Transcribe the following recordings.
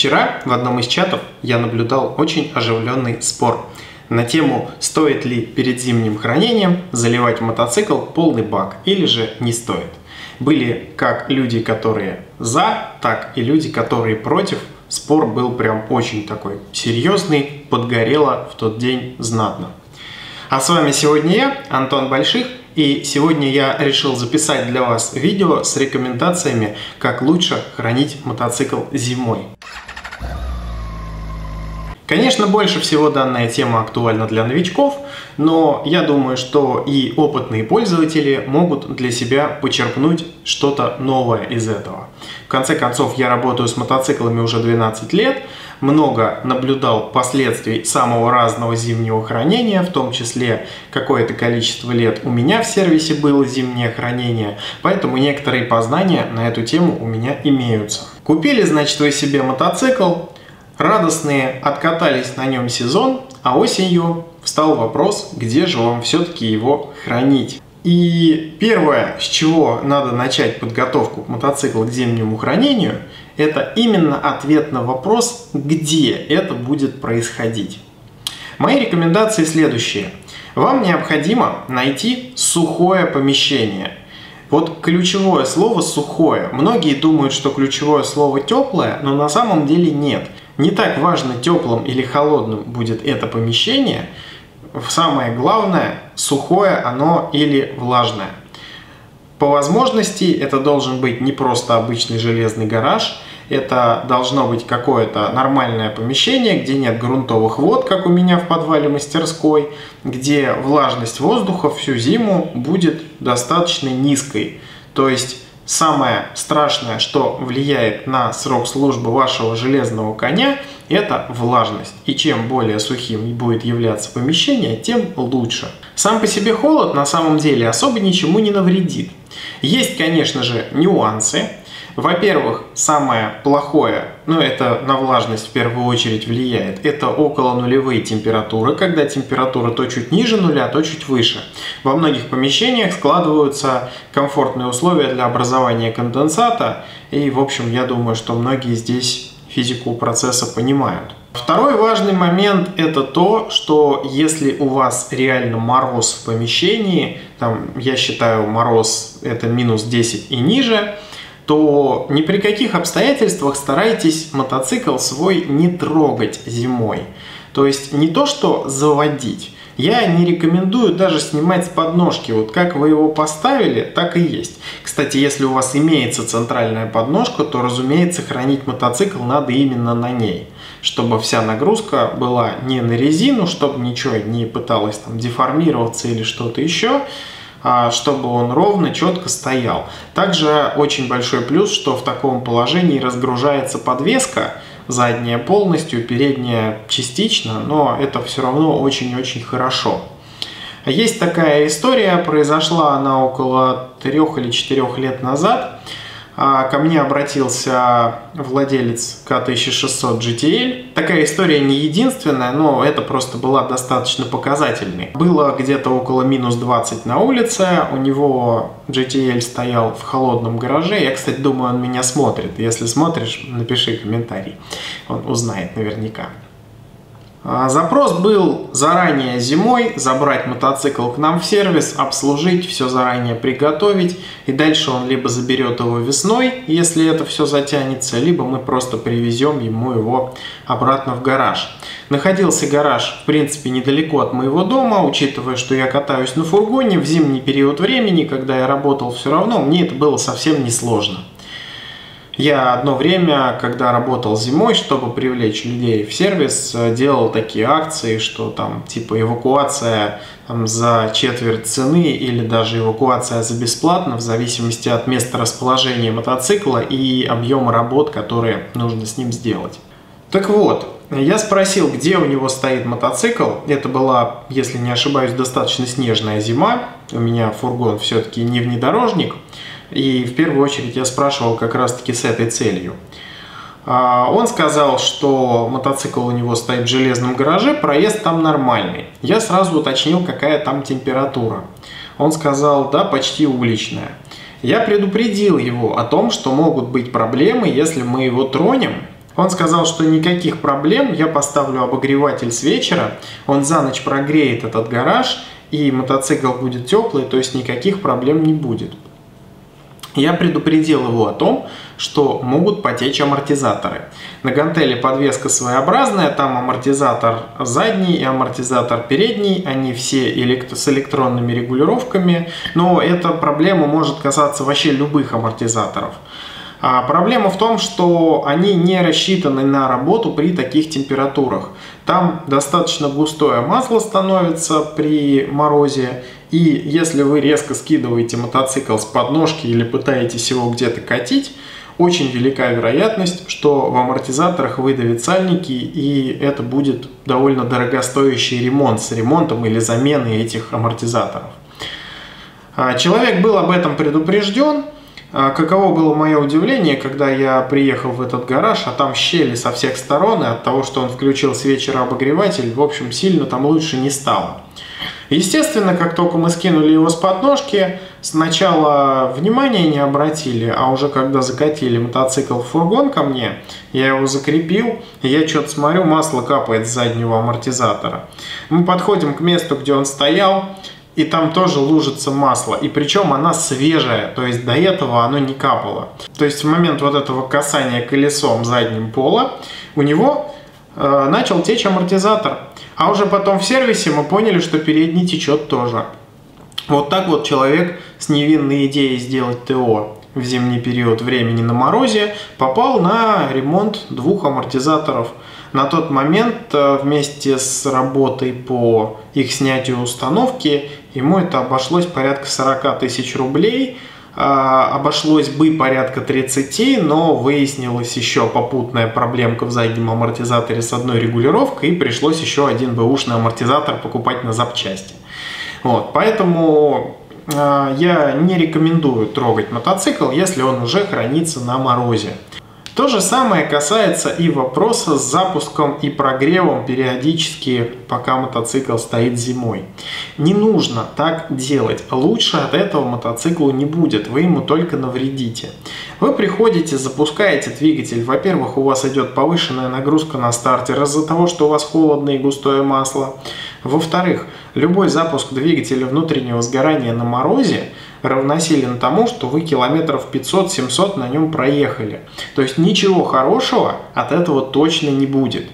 Вчера в одном из чатов я наблюдал очень оживленный спор на тему, стоит ли перед зимним хранением заливать в мотоцикл полный бак или же не стоит. Были как люди, которые за, так и люди, которые против. Спор был прям очень такой серьезный, подгорело в тот день знатно. А с вами сегодня я, Антон Больших, и сегодня я решил записать для вас видео с рекомендациями, как лучше хранить мотоцикл зимой. Конечно, больше всего данная тема актуальна для новичков, но я думаю, что и опытные пользователи могут для себя почерпнуть что-то новое из этого. В конце концов, я работаю с мотоциклами уже 12 лет, много наблюдал последствий самого разного зимнего хранения, в том числе какое-то количество лет у меня в сервисе было зимнее хранение, поэтому некоторые познания на эту тему у меня имеются. Купили, значит, вы себе мотоцикл, радостные, откатались на нем сезон, а осенью встал вопрос, где же вам все-таки его хранить. И первое, с чего надо начать подготовку к мотоциклу к зимнему хранению, это именно ответ на вопрос, где это будет происходить. Мои рекомендации следующие. Вам необходимо найти сухое помещение. Вот ключевое слово «сухое». Многие думают, что ключевое слово «теплое», но на самом деле нет. Не так важно, теплым или холодным будет это помещение. Самое главное, сухое оно или влажное. По возможности это должен быть не просто обычный железный гараж, это должно быть какое-то нормальное помещение, где нет грунтовых вод, как у меня в подвале мастерской, где влажность воздуха всю зиму будет достаточно низкой. То есть самое страшное, что влияет на срок службы вашего железного коня, это влажность. И чем более сухим будет являться помещение, тем лучше. Сам по себе холод на самом деле особо ничему не навредит. Есть, конечно же, нюансы. Во-первых, самое плохое, это на влажность в первую очередь влияет, это около нулевые температуры, когда температура то чуть ниже нуля, то чуть выше. Во многих помещениях складываются комфортные условия для образования конденсата, и, в общем, я думаю, что многие здесь физику процесса понимают. Второй важный момент – это то, что если у вас реально мороз в помещении, я считаю, мороз – это минус 10 и ниже, то ни при каких обстоятельствах старайтесь мотоцикл свой не трогать зимой. То есть не то, что заводить. Я не рекомендую даже снимать с подножки. Вот как вы его поставили, так и есть. Кстати, если у вас имеется центральная подножка, то, разумеется, хранить мотоцикл надо именно на ней. Чтобы вся нагрузка была не на резину, чтобы ничего не пыталось деформироваться или что-то еще, чтобы он ровно, четко стоял. Также очень большой плюс, что в таком положении разгружается подвеска, задняя полностью, передняя частично, но это все равно очень-очень хорошо. Есть такая история, произошла она около 3 или 4 лет назад. Ко мне обратился владелец К1600 GTL. Такая история не единственная, но это просто была достаточно показательной. Было где-то около минус 20 на улице, у него GTL стоял в холодном гараже. Я, кстати, думаю, он меня смотрит. Если смотришь, напиши комментарий, он узнает наверняка. Запрос был заранее зимой, забрать мотоцикл к нам в сервис, обслужить, все заранее приготовить, и дальше он либо заберет его весной, если это все затянется, либо мы просто привезем ему его обратно в гараж. Находился гараж, в принципе, недалеко от моего дома, учитывая, что я катаюсь на фургоне в зимний период времени, когда я работал, все равно мне это было совсем несложно. Я одно время, когда работал зимой, чтобы привлечь людей в сервис, делал такие акции, что типа эвакуация за четверть цены или даже эвакуация за бесплатно, в зависимости от места расположения мотоцикла и объема работ, которые нужно с ним сделать. Так вот, я спросил, где у него стоит мотоцикл. Это была, если не ошибаюсь, достаточно снежная зима. У меня фургон все-таки не внедорожник. И в первую очередь я спрашивал как раз-таки с этой целью. Он сказал, что мотоцикл у него стоит в железном гараже, проезд там нормальный. Я сразу уточнил, какая там температура. Он сказал, да, почти уличная. Я предупредил его о том, что могут быть проблемы, если мы его тронем, Он сказал, что никаких проблем, я поставлю обогреватель с вечера, он за ночь прогреет этот гараж, и мотоцикл будет теплый, то есть никаких проблем не будет. Я предупредил его о том, что могут потечь амортизаторы. На гантеле подвеска своеобразная, там амортизатор задний и амортизатор передний, они все с электронными регулировками, но эта проблема может касаться вообще любых амортизаторов. А проблема в том, что они не рассчитаны на работу при таких температурах. Там достаточно густое масло становится при морозе, и если вы резко скидываете мотоцикл с подножки или пытаетесь его где-то катить, очень велика вероятность, что в амортизаторах выдавят сальники, и это будет довольно дорогостоящий ремонт с ремонтом или заменой этих амортизаторов. Человек был об этом предупрежден. Каково было мое удивление, когда я приехал в этот гараж, а там щели со всех сторон, и от того, что он включил с вечера обогреватель, в общем, сильно там лучше не стало. Естественно, как только мы скинули его с подножки, сначала внимания не обратили, а уже когда закатили мотоцикл в фургон ко мне, я его закрепил, и я что-то смотрю, масло капает с заднего амортизатора. Мы подходим к месту, где он стоял, и там тоже лужится масло, и причем она свежая, то есть до этого оно не капало. То есть в момент вот этого касания колесом задним пола у него начал течь амортизатор. А уже потом в сервисе мы поняли, что передний течет тоже. Вот так вот человек с невинной идеей сделать ТО в зимний период времени на морозе попал на ремонт двух амортизаторов. На тот момент вместе с работой по их снятию установки ему это обошлось порядка 40 тысяч рублей. Обошлось бы порядка 30, но выяснилась еще попутная проблемка в заднем амортизаторе с одной регулировкой, и пришлось еще один бэушный амортизатор покупать на запчасти. Вот, поэтому я не рекомендую трогать мотоцикл, если он уже хранится на морозе. То же самое касается и вопроса с запуском и прогревом периодически, пока мотоцикл стоит зимой. Не нужно так делать. Лучше от этого мотоциклу не будет, вы ему только навредите. Вы приходите, запускаете двигатель. Во-первых, у вас идет повышенная нагрузка на стартер из-за того, что у вас холодное и густое масло. Во-вторых, любой запуск двигателя внутреннего сгорания на морозе равносилен тому, что вы километров 500-700 на нем проехали. То есть ничего хорошего от этого точно не будет.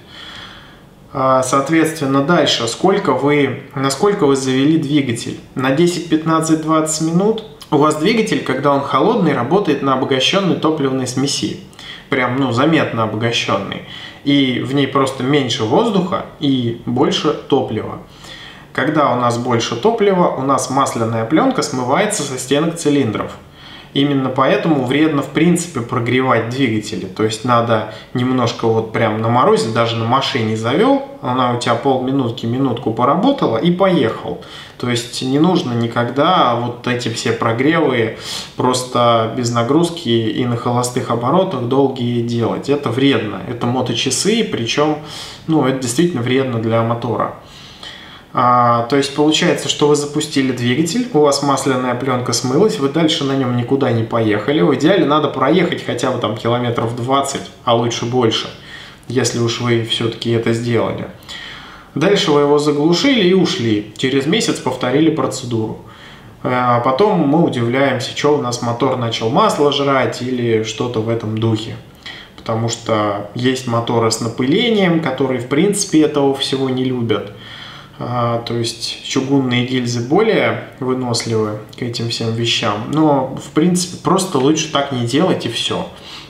Соответственно, дальше, насколько вы завели двигатель? На 10, 15, 20 минут? У вас двигатель, когда он холодный, работает на обогащенной топливной смеси. Прям, заметно обогащенный. И в ней просто меньше воздуха и больше топлива. Когда у нас больше топлива, у нас масляная пленка смывается со стенок цилиндров. Именно поэтому вредно в принципе прогревать двигатели. То есть надо немножко вот прям на морозе, даже на машине завел, она у тебя полминутки, минутку поработала и поехал. То есть не нужно никогда вот эти все прогревы просто без нагрузки и на холостых оборотах долгие делать. Это вредно. Это моточасы, причем это действительно вредно для мотора. То есть получается, что вы запустили двигатель, у вас масляная пленка смылась, вы дальше на нем никуда не поехали. В идеале надо проехать хотя бы там километров 20, а лучше больше, если уж вы все-таки это сделали. Дальше вы его заглушили и ушли. Через месяц повторили процедуру. А потом мы удивляемся, что у нас мотор начал масло жрать или что-то в этом духе. Потому что есть моторы с напылением, которые в принципе этого всего не любят. То есть чугунные гильзы более выносливы к этим всем вещам. Но в принципе просто лучше так не делать и все.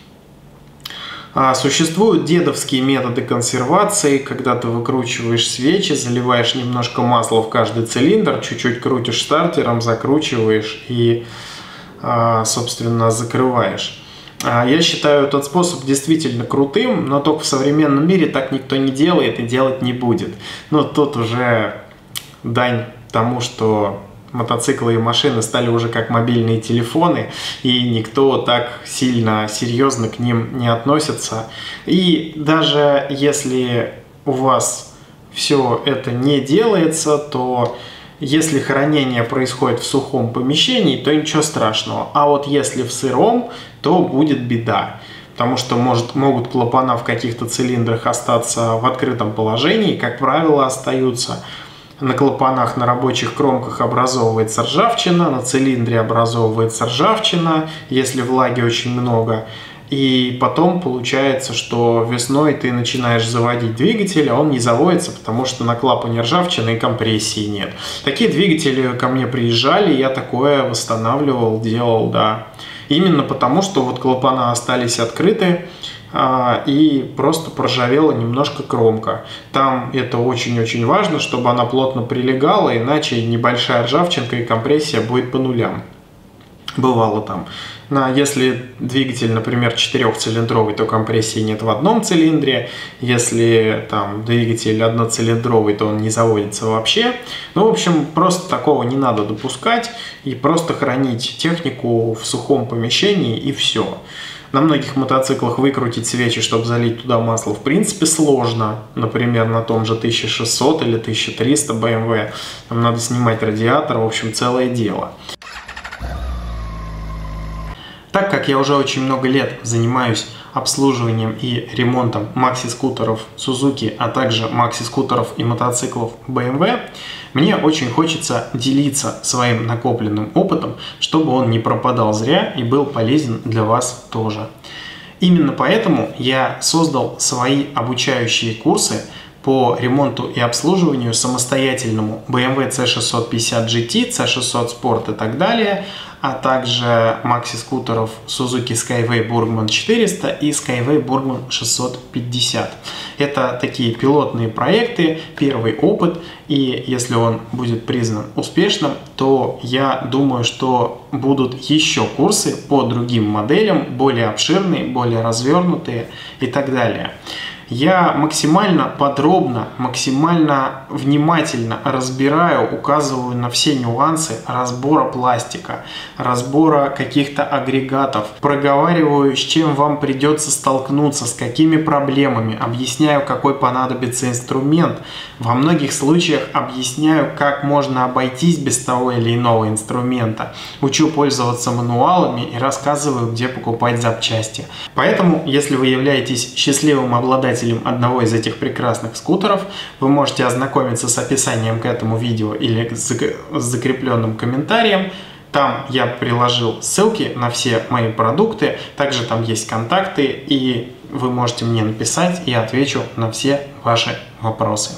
Существуют дедовские методы консервации, когда ты выкручиваешь свечи, заливаешь немножко масла в каждый цилиндр, чуть-чуть крутишь стартером, закручиваешь и, собственно, закрываешь. Я считаю этот способ действительно крутым, но только в современном мире так никто не делает и делать не будет. Но тут уже дань тому, что мотоциклы и машины стали уже как мобильные телефоны, и никто так сильно серьезно к ним не относится. И даже если у вас все это не делается, то если хранение происходит в сухом помещении, то ничего страшного. А вот если в сыром, то будет беда. потому что могут клапана в каких-то цилиндрах остаться в открытом положении, как правило, остаются. На клапанах, на рабочих кромках образовывается ржавчина, на цилиндре образовывается ржавчина, если влаги очень много. И потом получается, что весной ты начинаешь заводить двигатель, а он не заводится, потому что на клапане ржавчины и компрессии нет. Такие двигатели ко мне приезжали, я такое восстанавливал, делал, да. Именно потому, что вот клапана остались открыты, и просто проржавела немножко кромка. Там это очень-очень важно, чтобы она плотно прилегала, иначе небольшая ржавчинка и компрессия будет по нулям. Бывало там. Если двигатель, например, 4-цилиндровый, то компрессии нет в одном цилиндре. Если там двигатель одноцилиндровый, то он не заводится вообще. Ну, в общем, просто такого не надо допускать и просто хранить технику в сухом помещении, и все. На многих мотоциклах выкрутить свечи, чтобы залить туда масло, в принципе, сложно. Например, на том же 1600 или 1300 BMW. Там надо снимать радиатор, в общем, целое дело. Так как я уже очень много лет занимаюсь обслуживанием и ремонтом макси-скутеров Suzuki, а также макси-скутеров и мотоциклов BMW, мне очень хочется делиться своим накопленным опытом, чтобы он не пропадал зря и был полезен для вас тоже. Именно поэтому я создал свои обучающие курсы по ремонту и обслуживанию самостоятельному BMW C650 GT, C600 Sport и так далее, а также макси-скутеров Suzuki Skyway Burgman 400 и Skyway Burgman 650. Это такие пилотные проекты, первый опыт, и если он будет признан успешным, то я думаю, что будут еще курсы по другим моделям, более обширные, более развернутые и так далее. Я максимально подробно, максимально внимательно разбираю, указываю на все нюансы разбора пластика, разбора каких-то агрегатов, проговариваю, с чем вам придется столкнуться, с какими проблемами, объясняю, какой понадобится инструмент. Во многих случаях объясняю, как можно обойтись без того или иного инструмента. Учу пользоваться мануалами и рассказываю, где покупать запчасти. Поэтому, если вы являетесь счастливым обладателем одного из этих прекрасных скутеров, вы можете ознакомиться с описанием к этому видео или с закрепленным комментарием. Там я приложил ссылки на все мои продукты, также там есть контакты, и вы можете мне написать, и я отвечу на все ваши вопросы.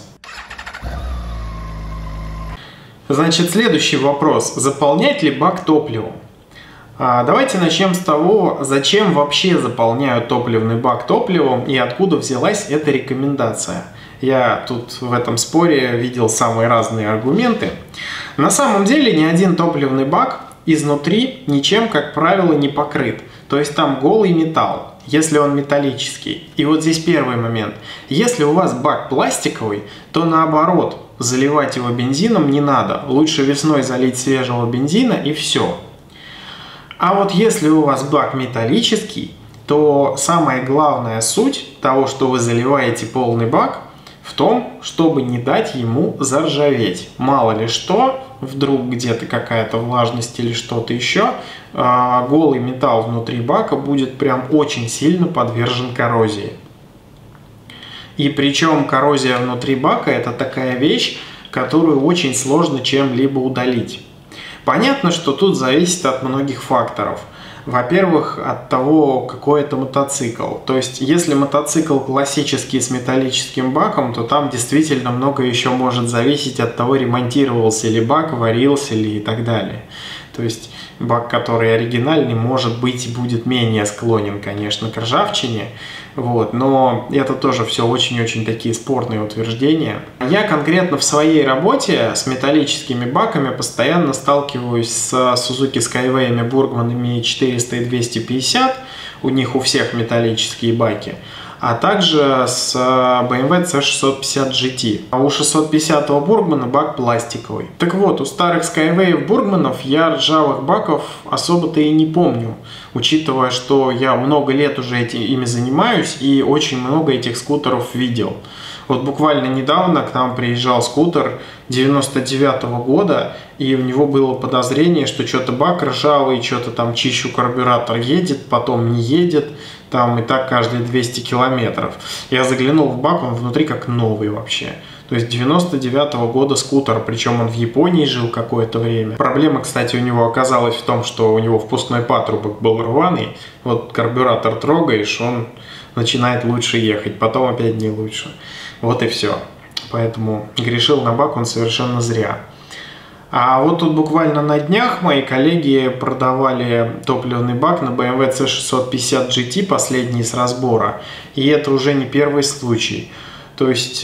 Значит, следующий вопрос. Заполнять ли бак топливом? Давайте начнем с того, зачем вообще заполняют топливный бак топливом и откуда взялась эта рекомендация. Я тут в этом споре видел самые разные аргументы. На самом деле ни один топливный бак изнутри ничем, как правило, не покрыт. То есть там голый металл, если он металлический. И вот здесь первый момент. Если у вас бак пластиковый, то наоборот, заливать его бензином не надо. Лучше весной залить свежего бензина и все. А вот если у вас бак металлический, то самая главная суть того, что вы заливаете полный бак, в том, чтобы не дать ему заржаветь. Мало ли что, вдруг где-то какая-то влажность или что-то еще, голый металл внутри бака будет прям очень сильно подвержен коррозии. И причем коррозия внутри бака — это такая вещь, которую очень сложно чем-либо удалить. Понятно, что тут зависит от многих факторов. Во-первых, от того, какой это мотоцикл. То есть, если мотоцикл классический с металлическим баком, то там действительно много еще может зависеть от того, ремонтировался ли бак, варился ли и так далее. То есть, бак, который оригинальный, может быть, и будет менее склонен, конечно, к ржавчине. Вот, но это тоже все очень-очень такие спорные утверждения. Я конкретно в своей работе с металлическими баками постоянно сталкиваюсь с Suzuki Skyway, Burgman 400 и 250. У них у всех металлические баки. А также с BMW C650 GT. А у 650-го Бургмана бак пластиковый. Так вот, у старых Skyway Бургманов я ржавых баков особо-то и не помню. Учитывая, что я много лет уже ими занимаюсь и очень много этих скутеров видел. Вот буквально недавно к нам приезжал скутер 99-го года, и у него было подозрение, что что-то бак ржавый, что-то там чищу карбюратор, едет, потом не едет. там и так каждые 200 километров. Я заглянул в бак, он внутри как новый вообще. То есть 99-го года скутер, причем он в Японии жил какое-то время. Проблема, кстати, у него оказалась в том, что у него впускной патрубок был рваный. Вот карбюратор трогаешь, он начинает лучше ехать, потом опять не лучше. Вот и все. Поэтому грешил на бак он совершенно зря. А вот тут буквально на днях мои коллеги продавали топливный бак на BMW C650 GT, последний с разбора. И это уже не первый случай. То есть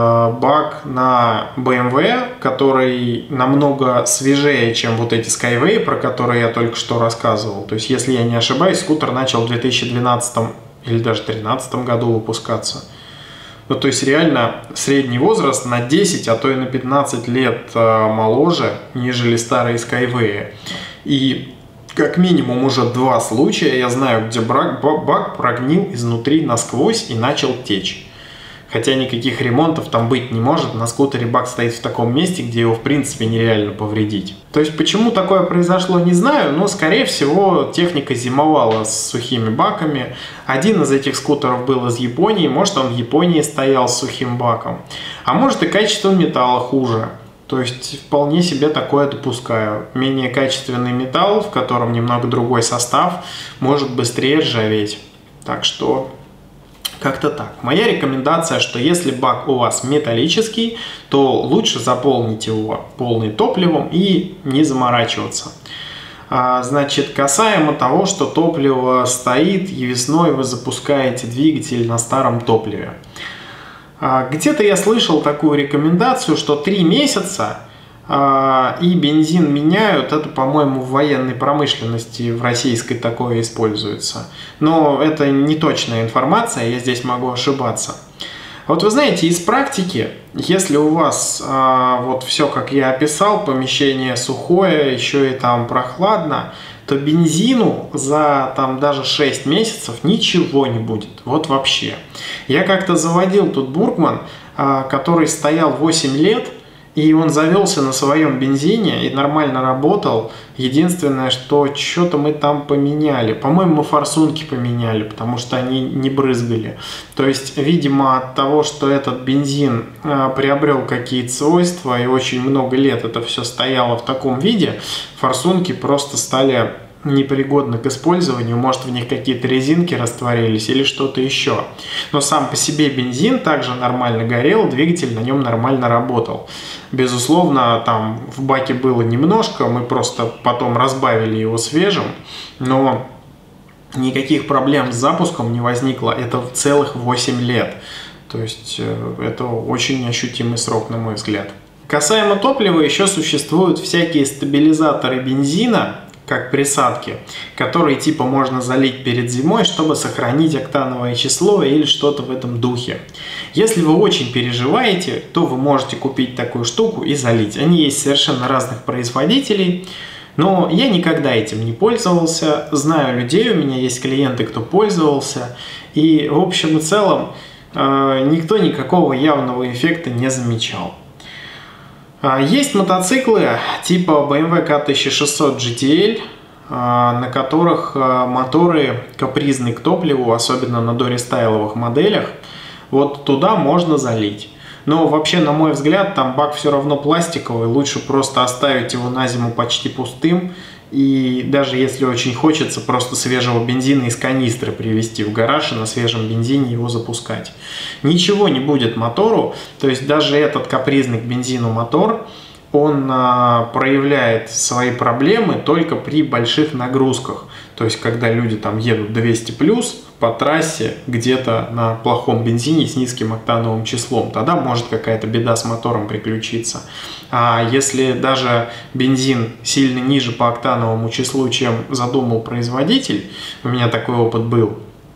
бак на BMW, который намного свежее, чем вот эти Skyway, про которые я только что рассказывал. То есть, если я не ошибаюсь, скутер начал в 2012 или даже 2013 году выпускаться. Ну, то есть, реально средний возраст на 10, а то и на 15 лет моложе, нежели старые Skyway. И как минимум уже 2 случая я знаю, где бак прогнил изнутри насквозь и начал течь. Хотя никаких ремонтов там быть не может, на скутере бак стоит в таком месте, где его в принципе нереально повредить. То есть почему такое произошло, не знаю, но скорее всего техника зимовала с сухими баками. Один из этих скутеров был из Японии, может он в Японии стоял с сухим баком, а может и качество металла хуже. То есть вполне себе такое допускаю. Менее качественный металл, в котором немного другой состав, может быстрее ржаветь. Так что как-то так. Моя рекомендация, что если бак у вас металлический, то лучше заполнить его полным топливом и не заморачиваться. Значит, касаемо того, что топливо стоит и весной вы запускаете двигатель на старом топливе. Где-то я слышал такую рекомендацию, что 3 месяца и бензин меняют. Это, по-моему, в военной промышленности в российской такое используется. Но это не точная информация, я здесь могу ошибаться. Вот вы знаете, из практики, если у вас вот все, как я описал, помещение сухое, еще и там прохладно, то бензину за там даже 6 месяцев ничего не будет. Вот вообще. Я как-то заводил тут Бургман, который стоял 8 лет, и он завелся на своем бензине и нормально работал. Единственное, что что-то мы там поменяли. По-моему, мы форсунки поменяли, потому что они не брызгали. То есть, видимо, от того, что этот бензин приобрел какие-то свойства и очень много лет это все стояло в таком виде, форсунки просто стали непригодны к использованию, может в них какие-то резинки растворились или что-то еще. Но сам по себе бензин также нормально горел, двигатель на нем нормально работал. Безусловно, там в баке было немножко, мы просто потом разбавили его свежим, но никаких проблем с запуском не возникло. Это целых 8 лет. То есть это очень ощутимый срок, на мой взгляд. Касаемо топлива, еще существуют всякие стабилизаторы бензина, как присадки, которые типа можно залить перед зимой, чтобы сохранить октановое число или что-то в этом духе. Если вы очень переживаете, то вы можете купить такую штуку и залить. Они есть совершенно разных производителей, но я никогда этим не пользовался. Знаю людей, у меня есть клиенты, кто пользовался, и в общем и целом никто никакого явного эффекта не замечал. Есть мотоциклы типа BMW K1600 GTL, на которых моторы капризны к топливу, особенно на дорестайловых моделях. Вот туда можно залить. Но вообще, на мой взгляд, там бак все равно пластиковый, лучше просто оставить его на зиму почти пустым. И даже если очень хочется, просто свежего бензина из канистры привезти в гараж и на свежем бензине его запускать. Ничего не будет мотору, то есть даже этот капризный к бензину мотор, он проявляет свои проблемы только при больших нагрузках. То есть когда люди там едут 200+ по трассе где-то на плохом бензине с низким октановым числом, тогда может какая-то беда с мотором приключиться. А если даже бензин сильно ниже по октановому числу, чем задумал производитель, у меня такой опыт был,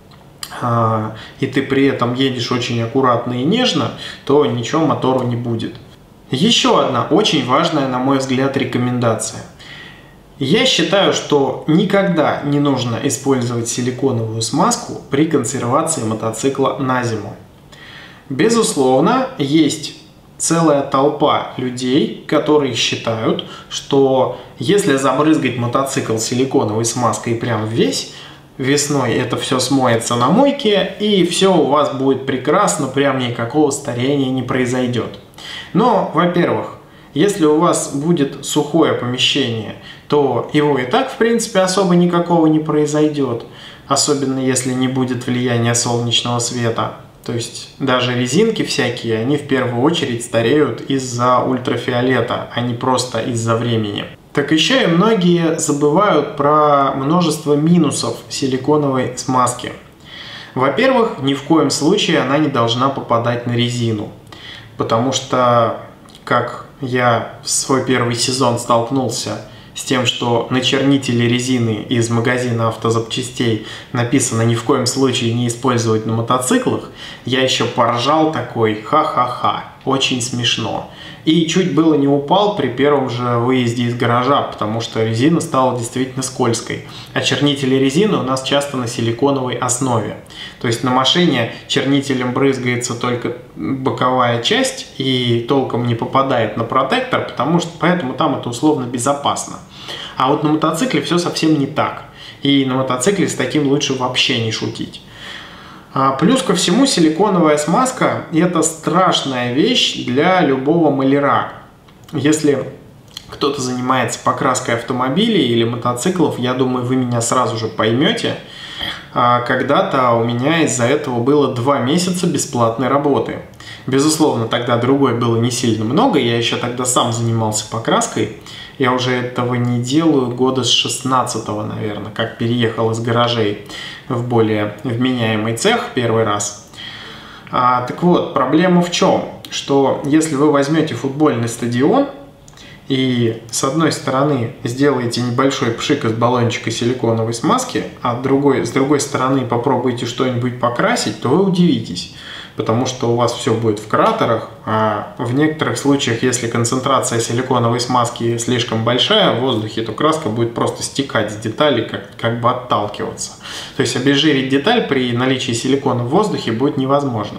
и ты при этом едешь очень аккуратно и нежно, то ничего мотору не будет. Еще одна очень важная, на мой взгляд, рекомендация. Я считаю, что никогда не нужно использовать силиконовую смазку при консервации мотоцикла на зиму. Безусловно, есть целая толпа людей, которые считают, что если забрызгать мотоцикл силиконовой смазкой прям весь, весной это все смоется на мойке, и все у вас будет прекрасно, прям никакого старения не произойдет. Но, во-первых, если у вас будет сухое помещение, то его и так, в принципе, особо никакого не произойдет, особенно если не будет влияния солнечного света. То есть даже резинки всякие, они в первую очередь стареют из-за ультрафиолета, а не просто из-за времени. Так еще и многие забывают про множество минусов силиконовой смазки. Во-первых, ни в коем случае она не должна попадать на резину, потому что, как я в свой первый сезон столкнулся с тем, что на чернителе резины из магазина автозапчастей написано ни в коем случае не использовать на мотоциклах, я еще поржал такой: ха-ха-ха, очень смешно. И чуть было не упал при первом же выезде из гаража, потому что резина стала действительно скользкой. А чернители резины у нас часто на силиконовой основе. То есть на машине чернителем брызгается только боковая часть и толком не попадает на протектор, поэтому там это условно безопасно. А вот на мотоцикле все совсем не так. И на мотоцикле с таким лучше вообще не шутить. Плюс ко всему, силиконовая смазка – это страшная вещь для любого маляра. Если кто-то занимается покраской автомобилей или мотоциклов, я думаю, вы меня сразу же поймете. Когда-то у меня из-за этого было 2 месяца бесплатной работы. Безусловно, тогда другой было не сильно много, я еще тогда сам занимался покраской. Я уже этого не делаю года с 16-го, наверное, как переехал из гаражей в более вменяемый цех первый раз. Так вот, проблема в чем? Что если вы возьмете футбольный стадион и с одной стороны сделаете небольшой пшик из баллончика силиконовой смазки, а с другой стороны попробуете что-нибудь покрасить, то вы удивитесь. Потому что у вас все будет в кратерах, а в некоторых случаях, если концентрация силиконовой смазки слишком большая в воздухе, то краска будет просто стекать с деталей, как бы отталкиваться. То есть обезжирить деталь при наличии силикона в воздухе будет невозможно.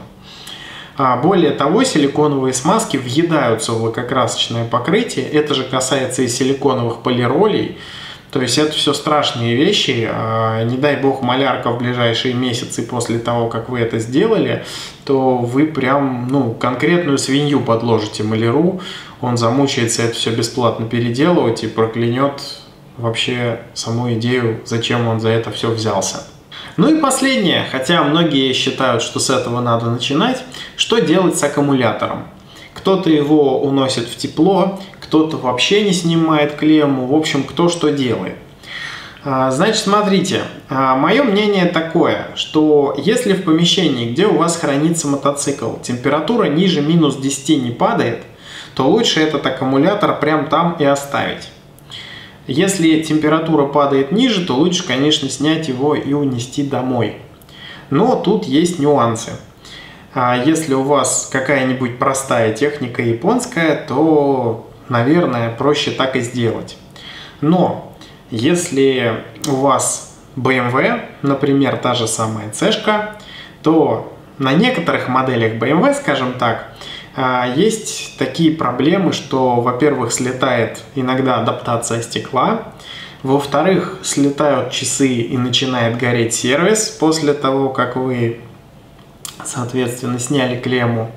Более того, силиконовые смазки въедаются в лакокрасочное покрытие. Это же касается и силиконовых полиролей. То есть это все страшные вещи. Не дай бог малярка в ближайшие месяцы после того, как вы это сделали, то вы прям конкретную свинью подложите маляру. Он замучается это все бесплатно переделывать и проклянет вообще саму идею, зачем он за это все взялся. Ну и последнее, хотя многие считают, что с этого надо начинать, что делать с аккумулятором. Кто-то его уносит в тепло, кто-то вообще не снимает клемму, в общем, кто что делает. Значит, смотрите, мое мнение такое, что если в помещении, где у вас хранится мотоцикл, температура ниже минус 10 не падает, то лучше этот аккумулятор прям там и оставить. Если температура падает ниже, то лучше, конечно, снять его и унести домой. Но тут есть нюансы. Если у вас какая-нибудь простая техника японская, то, наверное, проще так и сделать. Но если у вас BMW, например, та же самая C-шка, то на некоторых моделях BMW, скажем так, есть такие проблемы, что, во-первых, слетает иногда адаптация стекла, во-вторых, слетают часы и начинает гореть сервис после того, как вы, соответственно, сняли клемму.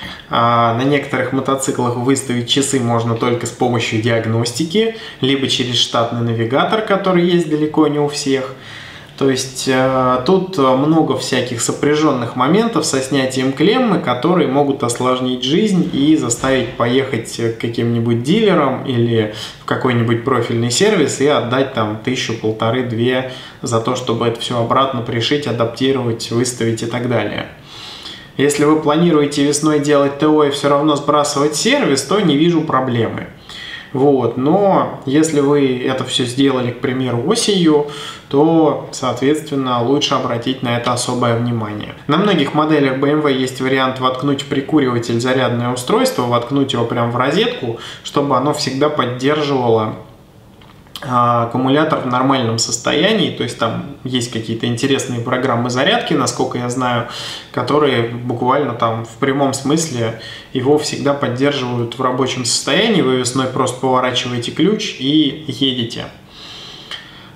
На некоторых мотоциклах выставить часы можно только с помощью диагностики, либо через штатный навигатор, который есть далеко не у всех. То есть тут много всяких сопряженных моментов со снятием клеммы, которые могут осложнить жизнь и заставить поехать к каким-нибудь дилерам или в какой-нибудь профильный сервис и отдать там 1000-1500-2 за то, чтобы это все обратно пришить, адаптировать, выставить и так далее. Если вы планируете весной делать ТО и все равно сбрасывать сервис, то не вижу проблемы. Вот. Но если вы это все сделали, к примеру, осенью, то, соответственно, лучше обратить на это особое внимание. На многих моделях BMW есть вариант воткнуть в прикуриватель зарядное устройство, воткнуть его прямо в розетку, чтобы оно всегда поддерживало аккумулятор в нормальном состоянии. То есть там есть какие-то интересные программы зарядки, насколько я знаю, которые буквально там в прямом смысле его всегда поддерживают в рабочем состоянии. Вы весной просто поворачиваете ключ и едете.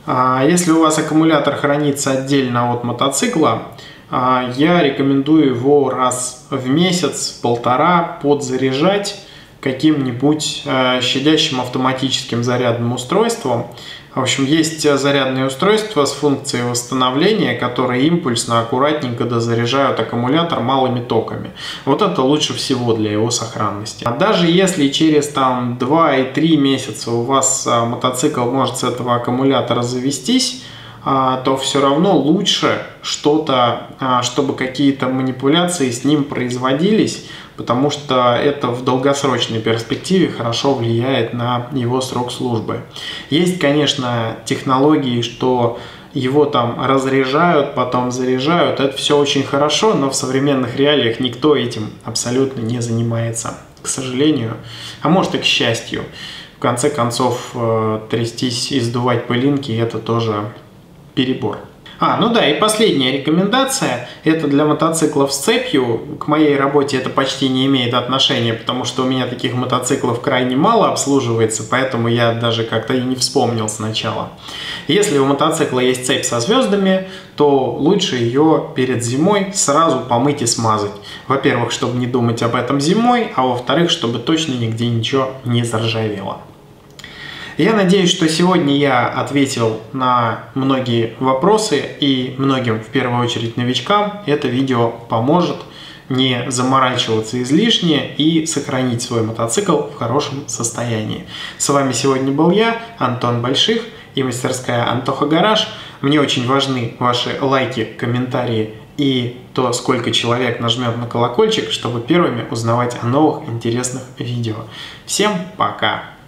Если у вас аккумулятор хранится отдельно от мотоцикла, я рекомендую его раз в месяц-полтора подзаряжать каким-нибудь щадящим автоматическим зарядным устройством. В общем, есть зарядные устройства с функцией восстановления, которые импульсно, аккуратненько дозаряжают аккумулятор малыми токами. Вот это лучше всего для его сохранности. А даже если через 2 и 3 месяца у вас мотоцикл может с этого аккумулятора завестись, то все равно лучше что-то, чтобы какие-то манипуляции с ним производились, потому что это в долгосрочной перспективе хорошо влияет на его срок службы. Есть, конечно, технологии, что его там разряжают, потом заряжают. Это все очень хорошо, но в современных реалиях никто этим абсолютно не занимается, к сожалению, а может и к счастью. В конце концов, трястись и сдувать пылинки – это тоже перебор. Ну да, и последняя рекомендация, это для мотоциклов с цепью. К моей работе это почти не имеет отношения, потому что у меня таких мотоциклов крайне мало обслуживается, поэтому я даже как-то и не вспомнил сначала. Если у мотоцикла есть цепь со звездами, то лучше ее перед зимой сразу помыть и смазать. Во-первых, чтобы не думать об этом зимой, а во-вторых, чтобы точно нигде ничего не заржавело. Я надеюсь, что сегодня я ответил на многие вопросы, и многим, в первую очередь новичкам, это видео поможет не заморачиваться излишне и сохранить свой мотоцикл в хорошем состоянии. С вами сегодня был я, Антон Больших, и мастерская Антоха Гараж. Мне очень важны ваши лайки, комментарии и то, сколько человек нажмет на колокольчик, чтобы первыми узнавать о новых интересных видео. Всем пока!